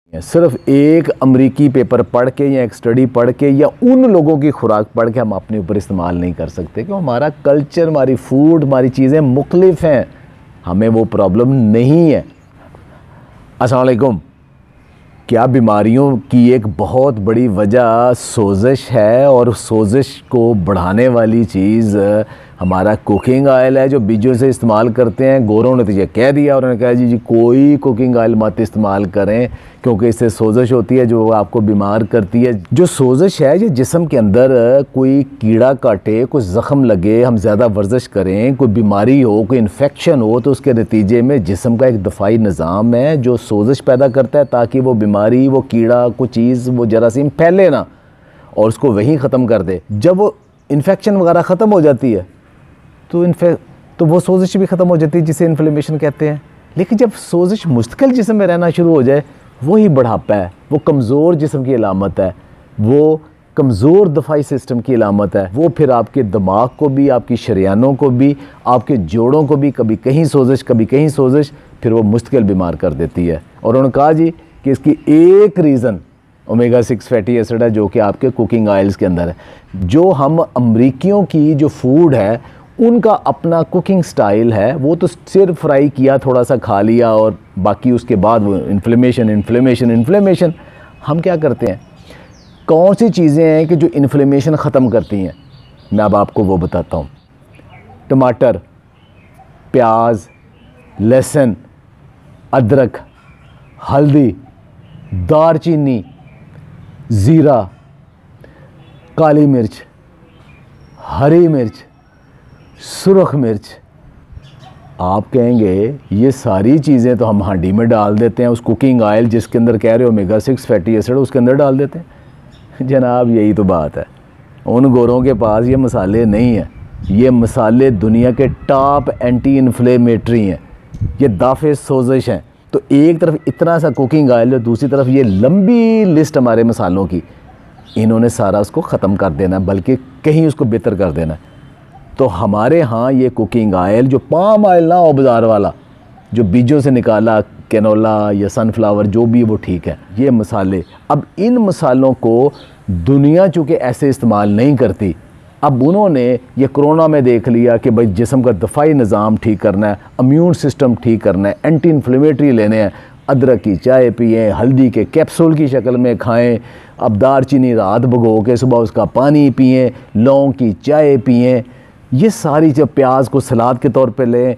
सिर्फ एक अमरीकी पेपर पढ़ के या एक स्टडी पढ़ के या उन लोगों की खुराक पढ़ के हम अपने ऊपर इस्तेमाल नहीं कर सकते, क्योंकि हमारा कल्चर, हमारी फूड, हमारी चीज़ें मुख्तलिफ हैं, हमें वो प्रॉब्लम नहीं है। अस्सलाम वालेकुम। क्या बीमारियों की एक बहुत बड़ी वजह सोजिश है, और सोजिश को बढ़ाने वाली चीज़ हमारा कुकिंग ऑयल है जो बीजों से इस्तेमाल करते हैं। गोरों ने तो ये कह दिया, उन्होंने कहा जी कोई कुकिंग ऑयल मत इस्तेमाल करें क्योंकि इससे सोजिश होती है जो आपको बीमार करती है। जो सोजिश है ये जिस्म के अंदर कोई कीड़ा काटे, कोई ज़ख़म लगे, हम ज़्यादा वर्जिश करें, कोई बीमारी हो, कोई इन्फेक्शन हो, तो उसके नतीजे में जिस्म का एक दफ़ाई निज़ाम है जो सोजिश पैदा करता है ताकि वो बीमारी, वो कीड़ा, कोई चीज़, वो जरासीम फैले ना और उसको वहीं ख़त्म कर दे। जब वो इन्फेक्शन वगैरह ख़त्म हो जाती है तो वो सोजिश भी ख़त्म हो जाती है, जिसे इन्फ्लेमेशन कहते हैं। लेकिन जब सोजिश मुस्तकिल जिस्म में रहना शुरू हो जाए, वही बुढ़ापा है, वो कमज़ोर जिस्म की अलामत है, वो कमज़ोर दफ़ाई सिस्टम की अलामत है। वो फिर आपके दिमाग को भी, आपकी शरियानों को भी, आपके जोड़ों को भी कभी कहीं सोजिश, कभी कहीं सोजिश, फिर वो मुस्तकिल बीमार कर देती है। और उन्होंने कहा जी कि इसकी एक रीज़न ओमेगा 6 फैटी एसिड है जो कि आपके कुकिंग ऑयल्स के अंदर है। जो हम अमरीकियों की जो फूड है उनका अपना कुकिंग स्टाइल है, वो तो सिर्फ फ्राई किया, थोड़ा सा खा लिया और बाकी उसके बाद वो इन्फ्लेमेशन। हम क्या करते हैं, कौन सी चीज़ें हैं कि जो इन्फ्लेमेशन ख़त्म करती हैं, मैं अब आपको वो बताता हूँ। टमाटर, प्याज, लहसुन, अदरक, हल्दी, दारचीनी, ज़ीरा, काली मिर्च, हरी मिर्च, सुरख मिर्च। आप कहेंगे ये सारी चीज़ें तो हम हांडी में डाल देते हैं, उस कुकिंग ऑयल जिसके अंदर कह रहे हो ओमेगा 6 फैटी एसिड उसके अंदर डाल देते हैं। जनाब यही तो बात है, उन गोरों के पास ये मसाले नहीं हैं। ये मसाले दुनिया के टॉप एंटी इन्फ्लेमेटरी हैं, ये दाफ़े सोजिश हैं। तो एक तरफ इतना सा कुकिंग ऑयल है, दूसरी तरफ ये लंबी लिस्ट हमारे मसालों की, इन्होंने सारा उसको ख़त्म कर देना, बल्कि कहीं उसको बेहतर कर देना। तो हमारे यहाँ ये कुकिंग ऑयल, जो पाम ऑयल ना हो बाज़ार वाला, जो बीजों से निकाला, कैनोला या सनफ्लावर जो भी वो ठीक है, ये मसाले, अब इन मसालों को दुनिया चूँकि ऐसे इस्तेमाल नहीं करती, अब उन्होंने ये कोरोना में देख लिया कि भाई जिस्म का दफ़ाई निज़ाम ठीक करना है, इम्यून सिस्टम ठीक करना है, एंटी इन्फ्लेमेटरी लेने हैं, अदरक की चाय पिएँ, हल्दी के कैप्सूल की शक्ल में खाएँ, अब दारचीनी रात भिगो के सुबह उसका पानी पिएँ, लौंग की चाय पिएँ, ये सारी जब प्याज को सलाद के तौर पे लें,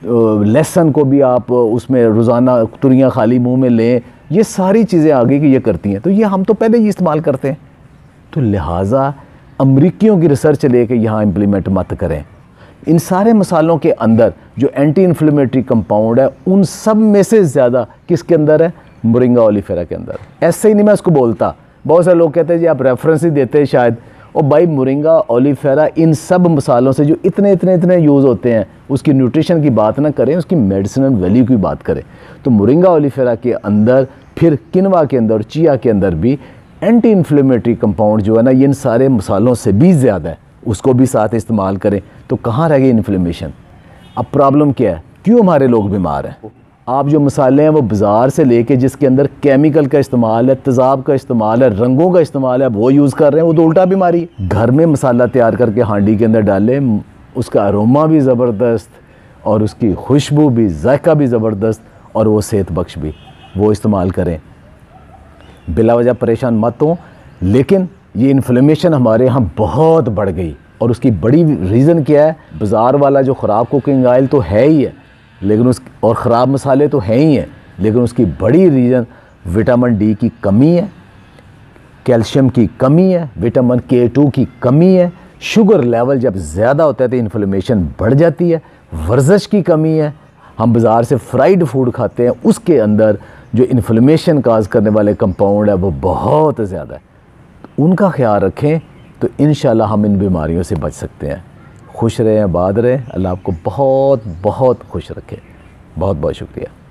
लहसुन को भी आप उसमें रोज़ाना तुरियाँ खाली मुंह में लें, ये सारी चीज़ें आगे की ये करती हैं। तो ये हम तो पहले ही इस्तेमाल करते हैं, तो लिहाजा अमरीकियों की रिसर्च लेके यहाँ इम्प्लीमेंट मत करें। इन सारे मसालों के अंदर जो एंटी इन्फ्लेमेटरी कंपाउंड है, उन सब में से ज़्यादा किसके अंदर है? मोरिंगा ओलिफेरा के अंदर। ऐसे ही नहीं मैं उसको बोलता, बहुत सारे लोग कहते हैं जी आप रेफरेंस ही देते हैं शायद। और भाई मोरिंगा ओलिफेरा इन सब मसालों से जो इतने यूज़ होते हैं, उसकी न्यूट्रिशन की बात ना करें, उसकी मेडिसिनल वैल्यू की बात करें। तो मोरिंगा ओलिफेरा के अंदर, फिर किनवा के अंदर, चिया के अंदर भी एंटी इन्फ्लेमेटरी कंपाउंड जो है ना, ये इन सारे मसालों से भी ज़्यादा है, उसको भी साथ इस्तेमाल करें। तो कहाँ रह गई इन्फ्लेमेशन? अब प्रॉब्लम क्या है, क्यों हमारे लोग बीमार हैं? आप जो मसाले हैं वो बाज़ार से लेके जिसके अंदर केमिकल का इस्तेमाल है, तेज़ाब का इस्तेमाल है, रंगों का इस्तेमाल है, वो यूज़ कर रहे हैं, वो तो उल्टा बीमारी है। घर में मसाला तैयार करके हांडी के अंदर डालें, उसका अरोमा भी ज़बरदस्त और उसकी खुशबू भी, जायका भी ज़बरदस्त, और वो सेहत बख्श भी, वो इस्तेमाल करें। बिला वजह परेशान मत हो। लेकिन ये इन्फ्लेमेशन हमारे यहाँ बहुत बढ़ गई, और उसकी बड़ी रीज़न क्या है? बाज़ार वाला जो ख़राब कुकिंग ऑयल तो है ही है, लेकिन और ख़राब मसाले तो हैं ही हैं, लेकिन उसकी बड़ी रीज़न विटामिन डी की कमी है, कैल्शियम की कमी है, विटामिन K2 की कमी है, शुगर लेवल जब ज़्यादा होता है तो इन्फ्लेमेशन बढ़ जाती है, वर्जिश की कमी है, हम बाज़ार से फ्राइड फूड खाते हैं, उसके अंदर जो इन्फ्लेमेशन काज करने वाले कंपाउंड है वो बहुत ज़्यादा है। उनका ख्याल रखें तो इंशाल्लाह हम इन बीमारियों से बच सकते हैं। खुश रहें, आबाद रहें, अल्लाह आपको बहुत बहुत खुश रखे। बहुत बहुत शुक्रिया।